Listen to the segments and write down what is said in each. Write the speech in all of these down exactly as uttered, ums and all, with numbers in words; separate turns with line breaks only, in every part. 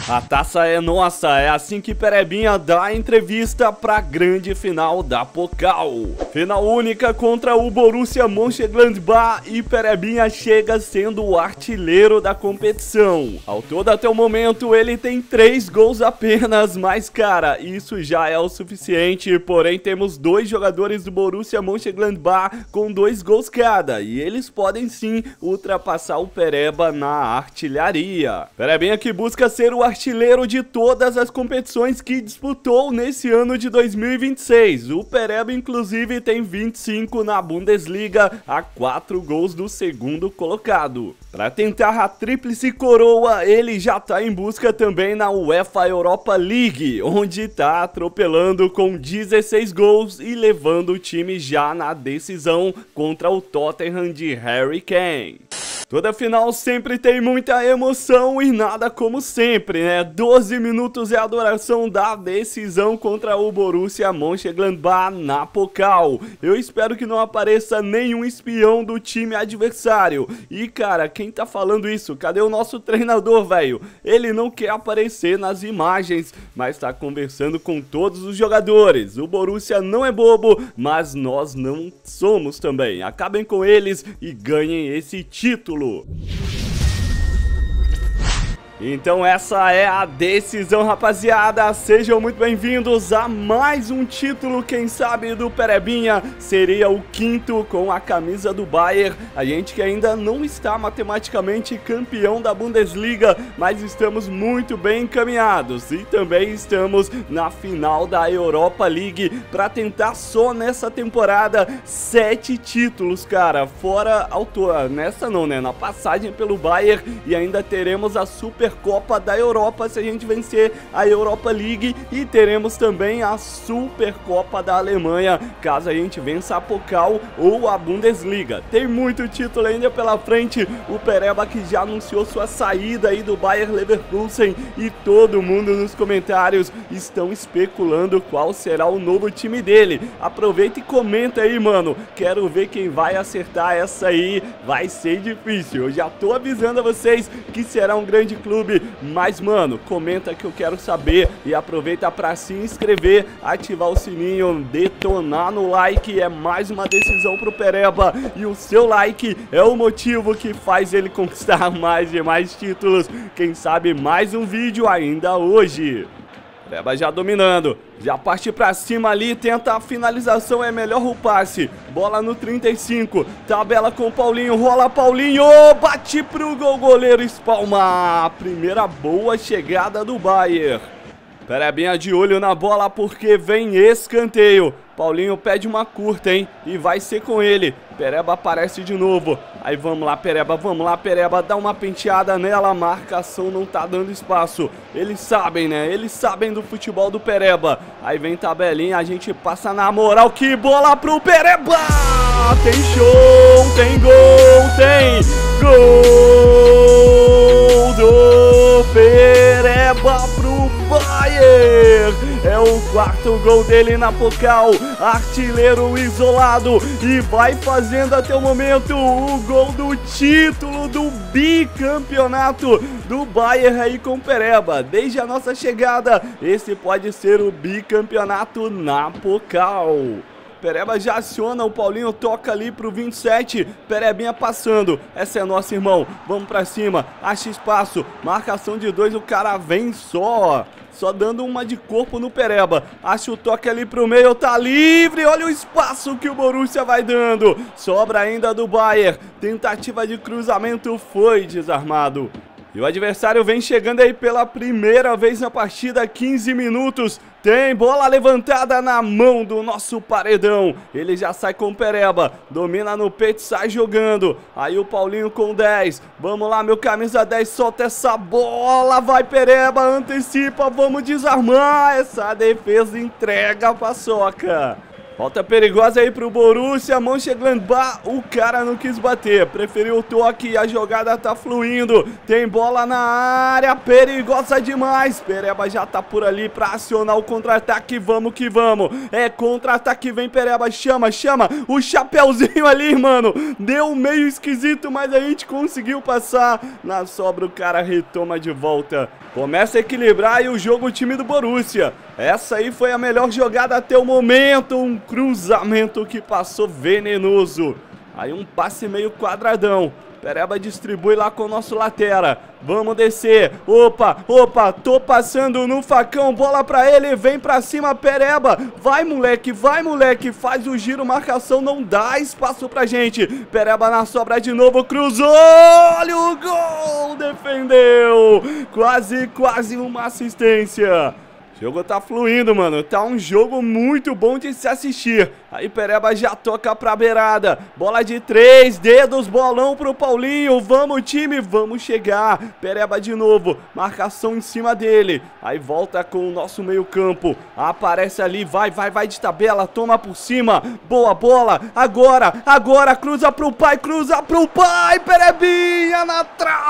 A taça é nossa, é assim que Perebinha dá a entrevista pra grande final da Pokal. Final única contra o Borussia Mönchengladbach e Perebinha chega sendo o artilheiro da competição. Ao todo até o momento ele tem três gols apenas, mas cara, isso já é o suficiente, porém temos dois jogadores do Borussia Mönchengladbach com dois gols cada, e eles podem sim ultrapassar o Pereba na artilharia. Perebinha que busca ser o artilheiro de todas as competições que disputou nesse ano de dois mil e vinte e seis. O Pereba inclusive tem vinte e cinco na Bundesliga, a quatro gols do segundo colocado. Para tentar a tríplice coroa, ele já tá em busca também na UEFA Europa League, onde tá atropelando com dezesseis gols e levando o time já na decisão contra o Tottenham de Harry Kane. Toda final sempre tem muita emoção e nada como sempre, né? doze minutos é a duração da decisão contra o Borussia Mönchengladbach na Pokal. Eu espero que não apareça nenhum espião do time adversário. E cara, quem tá falando isso? Cadê o nosso treinador, velho? Ele não quer aparecer nas imagens, mas tá conversando com todos os jogadores. O Borussia não é bobo, mas nós não somos também. Acabem com eles e ganhem esse título. Então essa é a decisão, rapaziada. Sejam muito bem-vindos a mais um título, quem sabe do Perebinha. Seria o quinto com a camisa do Bayern. A gente que ainda não está matematicamente campeão da Bundesliga, mas estamos muito bem encaminhados. E também estamos na final da Europa League para tentar só nessa temporada sete títulos, cara. Fora autor, nessa não, né? Na passagem pelo Bayern, e ainda teremos a Super Copa da Europa se a gente vencer a Europa League, e teremos também a Supercopa da Alemanha caso a gente vença a Pokal ou a Bundesliga. Tem muito título ainda pela frente. O Pereba que já anunciou sua saída aí do Bayer Leverkusen, e todo mundo nos comentários estão especulando qual será o novo time dele. Aproveita e comenta aí, mano. Quero ver quem vai acertar essa aí. Vai ser difícil. Eu já tô avisando a vocês que será um grande clube. Mas mano, comenta que eu quero saber, e aproveita para se inscrever, ativar o sininho, detonar no like. É mais uma decisão pro Pereba, e o seu like é o motivo que faz ele conquistar mais e mais títulos. Quem sabe mais um vídeo ainda hoje. Pereba já dominando, já parte pra cima ali, tenta a finalização, é melhor o passe. Bola no trinta e cinco, tabela com o Paulinho, rola Paulinho, bate pro gol, goleiro espalma. Primeira boa chegada do Bayern. Perebinha de olho na bola porque vem escanteio. Paulinho pede uma curta, hein? E vai ser com ele. Pereba aparece de novo. Aí vamos lá, Pereba, vamos lá, Pereba. Dá uma penteada nela, a marcação não tá dando espaço. Eles sabem, né? Eles sabem do futebol do Pereba. Aí vem tabelinha, a gente passa na moral. Que bola pro Pereba! Tem show, tem gol, tem gol do Pereba pro Bayern. É o quarto gol dele na Pokal, artilheiro isolado, e vai fazendo até o momento o gol do título do bicampeonato do Bayern aí com o Pereba. Desde a nossa chegada, esse pode ser o bicampeonato na Pokal. Pereba já aciona, o Paulinho toca ali pro vinte e sete, Perebinha passando, essa é nossa, irmão, vamos pra cima, acha espaço, marcação de dois, o cara vem só, só dando uma de corpo no Pereba, acha o toque ali pro meio, tá livre, olha o espaço que o Borussia vai dando, sobra ainda do Bayern, tentativa de cruzamento foi desarmado. E o adversário vem chegando aí pela primeira vez na partida, quinze minutos. Tem bola levantada na mão do nosso paredão. Ele já sai com o Pereba. Domina no peito, sai jogando. Aí o Paulinho com dez. Vamos lá, meu camisa dez, solta essa bola. Vai, Pereba, antecipa, vamos desarmar. Essa defesa entrega a paçoca. Falta perigosa aí pro Borussia Mönchengladbach. O cara não quis bater, preferiu o toque e a jogada tá fluindo. Tem bola na área, perigosa demais. Pereba já tá por ali pra acionar o contra-ataque. Vamos que vamos. É contra-ataque, vem Pereba, chama, chama. O chapeuzinho ali, mano. Deu meio esquisito, mas a gente conseguiu passar. Na sobra o cara retoma de volta. Começa a equilibrar aí o jogo o time do Borussia. Essa aí foi a melhor jogada até o momento. Um cruzamento que passou venenoso. Aí um passe meio quadradão. Pereba distribui lá com o nosso lateral. Vamos descer. Opa, opa, tô passando no facão. Bola pra ele, vem pra cima Pereba. Vai moleque, vai moleque. Faz o giro, marcação, não dá espaço pra gente. Pereba na sobra de novo, cruzou. Olha o gol, defendeu. Quase, quase uma assistência. O jogo tá fluindo, mano. Tá um jogo muito bom de se assistir. Aí Pereba já toca pra beirada. Bola de três dedos, bolão pro Paulinho. Vamos, time, vamos chegar. Pereba de novo. Marcação em cima dele. Aí volta com o nosso meio campo. Aparece ali, vai, vai, vai de tabela. Toma por cima. Boa bola. Agora, agora, cruza pro pai, cruza pro pai. Perebinha na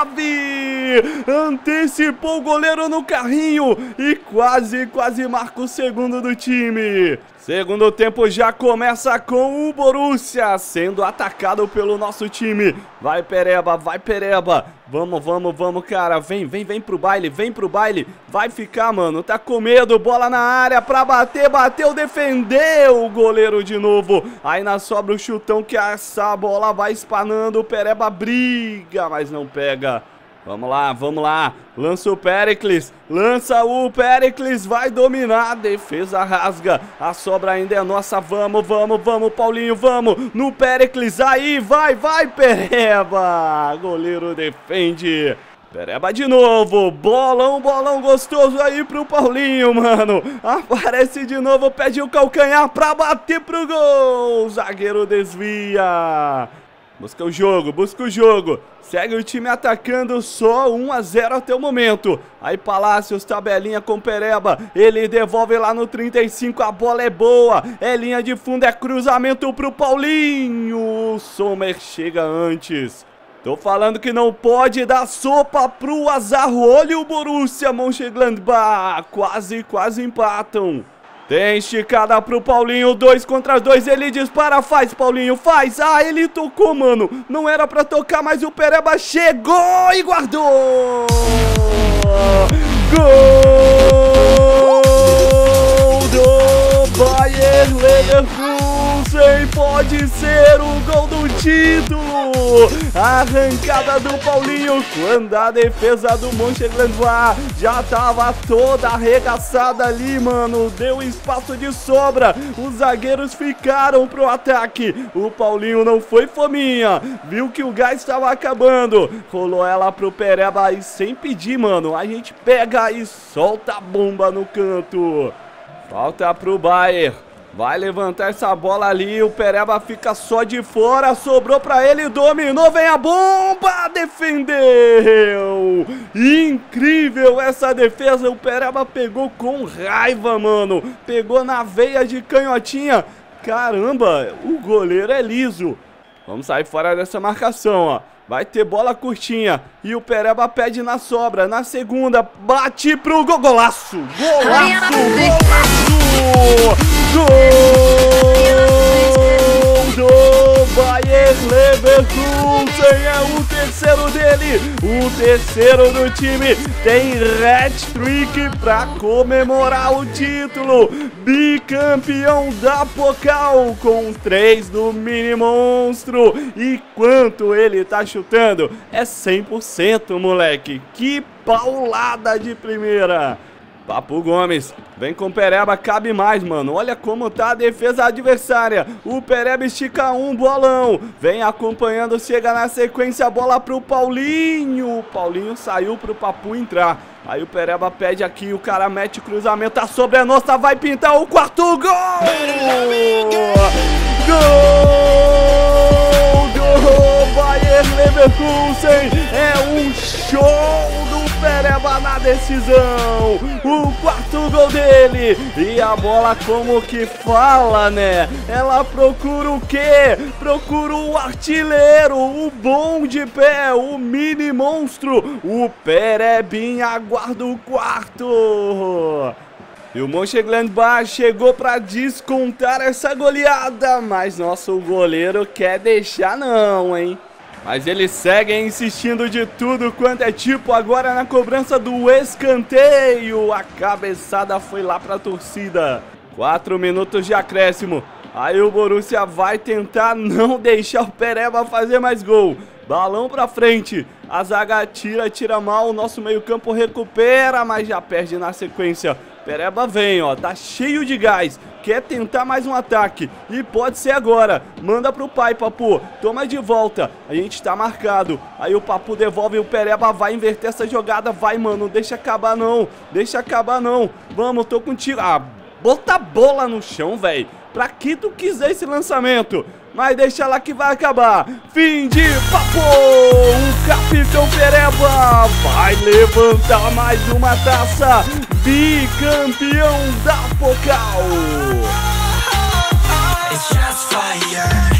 trave. Antecipou o goleiro no carrinho. E quase Quase marca o segundo do time. Segundo tempo já começa com o Borussia sendo atacado pelo nosso time. Vai Pereba, vai Pereba. Vamos, vamos, vamos, cara. Vem, vem, vem pro baile, vem pro baile. Vai ficar, mano. Tá com medo. Bola na área pra bater, bateu, defendeu o goleiro de novo. Aí na sobra o chutão que essa bola vai espanando. O Pereba briga, mas não pega. Vamos lá, vamos lá. Lança o Péricles. Lança o Péricles. Vai dominar. A defesa rasga. A sobra ainda é nossa. Vamos, vamos, vamos, Paulinho. Vamos. No Péricles. Aí, vai, vai, Pereba. Goleiro defende. Pereba de novo. Bolão, bolão gostoso aí pro Paulinho, mano. Aparece de novo. Pede o calcanhar pra bater pro gol. Zagueiro desvia. Busca o jogo, busca o jogo. Segue o time atacando, só um a zero até o momento. Aí Palácios, tabelinha com Pereba. Ele devolve lá no trinta e cinco, a bola é boa. É linha de fundo, é cruzamento pro Paulinho. O Sommer chega antes. Tô falando que não pode dar sopa pro azar. Olha o Borussia Mönchengladbach. Quase, quase empatam. Tem esticada pro Paulinho, dois contra dois, ele dispara, faz Paulinho, faz, ah, ele tocou, mano, não era pra tocar, mas o Pereba chegou e guardou, gol do Bayer Leverkusen, pode ser o gol do título, arrancada do Paulinho, quando a defesa do Mönchengladbach já tava toda arregaçada ali, mano, deu espaço de sobra, os zagueiros ficaram pro ataque, o Paulinho não foi fominha, viu que o gás estava acabando, rolou ela pro Pereba e sem pedir, mano, a gente pega e solta a bomba no canto, falta pro Bayer. Vai levantar essa bola ali, o Pereba fica só de fora, sobrou pra ele, dominou, vem a bomba, defendeu! Incrível essa defesa, o Pereba pegou com raiva, mano, pegou na veia de canhotinha, caramba, o goleiro é liso. Vamos sair fora dessa marcação, ó. Vai ter bola curtinha e o Pereba pede na sobra, na segunda, bate pro gol, golaço, golaço, golaço, gol do Bayer Leverkusen, é o terceiro dele, o terceiro do time, tem hat-trick pra comemorar o título, bicampeão da Pokal com três do Mini Monstro, e quanto ele tá chutando, é cem por cento, moleque, que paulada de primeira. Papo Gomes, vem com o Pereba, cabe mais, mano, olha como tá a defesa adversária, o Pereba estica um, bolão, vem acompanhando, chega na sequência, bola pro Paulinho, o Paulinho saiu pro Papu entrar, aí o Pereba pede aqui, o cara mete cruzamento, a sobre a nossa, vai pintar o quarto gol, gol do Bayer Leverkusen, é um show do Pereba. Pereba na decisão, o quarto gol dele. E a bola como que fala, né? Ela procura o quê? Procura o artilheiro, o bom de pé, o mini monstro. O Perebinha aguarda o quarto. E o Mönchengladbach chegou para descontar essa goleada, mas nosso goleiro quer deixar não, hein? Mas eles seguem insistindo de tudo quanto é tipo. Agora na cobrança do escanteio, a cabeçada foi lá para a torcida. Quatro minutos de acréscimo. Aí o Borussia vai tentar não deixar o Pereba fazer mais gol. Balão pra frente, a zaga tira, tira mal, o nosso meio campo recupera, mas já perde na sequência. Pereba vem, ó, tá cheio de gás, quer tentar mais um ataque, e pode ser agora. Manda pro pai, Papu, toma de volta, a gente tá marcado. Aí o Papu devolve e o Pereba vai inverter essa jogada, vai, mano, deixa acabar não, deixa acabar não. Vamos, tô contigo. Ah, bota a bola no chão, velho. Pra que tu quiser esse lançamento? Mas deixa lá que vai acabar. Fim de papo! O capitão Pereba vai levantar mais uma taça. Bicampeão da Pokal. It's just fire.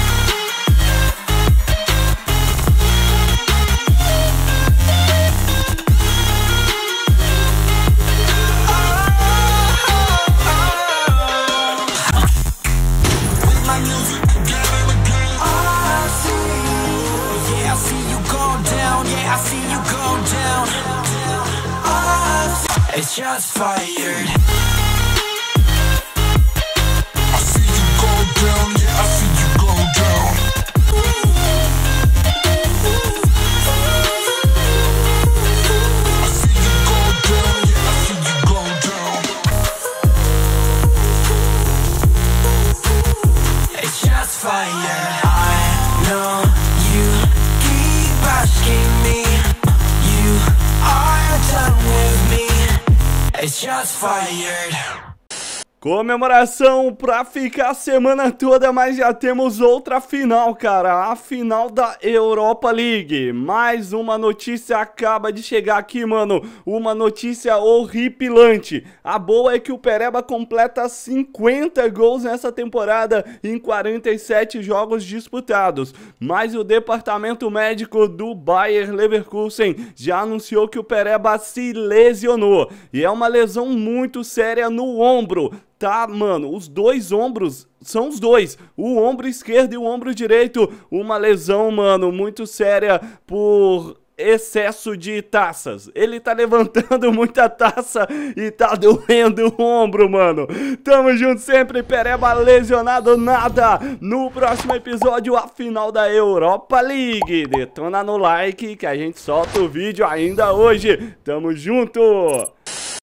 It's just fired. I see you go down, yeah, I see you go down. I see you go down, yeah, I see you go down. It's just fire. I know you keep asking me. You are done with me. It's just fired. Comemoração pra ficar a semana toda, mas já temos outra final, cara. A final da Europa League. Mais uma notícia acaba de chegar aqui, mano. Uma notícia horripilante. A boa é que o Pereba completa cinquenta gols nessa temporada em quarenta e sete jogos disputados. Mas o departamento médico do Bayer Leverkusen já anunciou que o Pereba se lesionou. E é uma lesão muito séria no ombro. Tá, mano, os dois ombros são os dois, o ombro esquerdo e o ombro direito, uma lesão, mano, muito séria por excesso de taças. Ele tá levantando muita taça e tá doendo o ombro, mano. Tamo junto sempre, Pereba lesionado nada. No próximo episódio, a final da Europa League. Detona no like que a gente solta o vídeo ainda hoje. Tamo junto!